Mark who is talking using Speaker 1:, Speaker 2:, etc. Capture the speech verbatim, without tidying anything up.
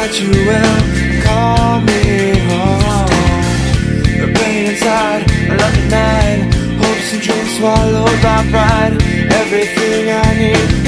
Speaker 1: that you will call me home. The pain inside, a lonely night, hopes and dreams swallowed by pride. Everything I need